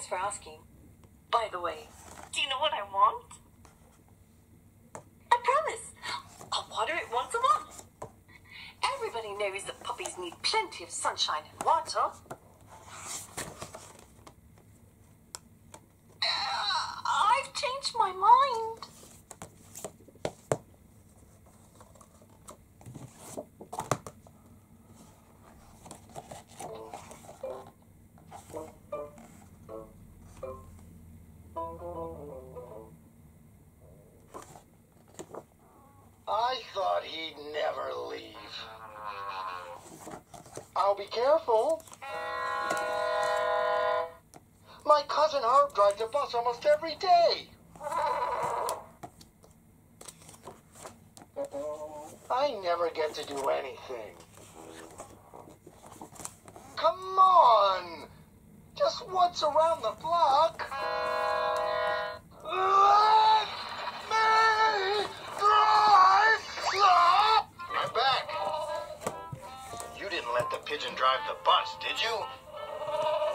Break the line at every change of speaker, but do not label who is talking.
Thanks for asking. By the way, do you know what I want? I promise. I'll water it once a month. Everybody knows that puppies need plenty of sunshine and water. I've changed my mind.
I thought he'd never leave. I'll be careful. My cousin Herb drives the bus almost every day. I never get to do anything. Come on! Just once around the block. Let me drive! I'm back. You didn't let the pigeon drive the bus, did you?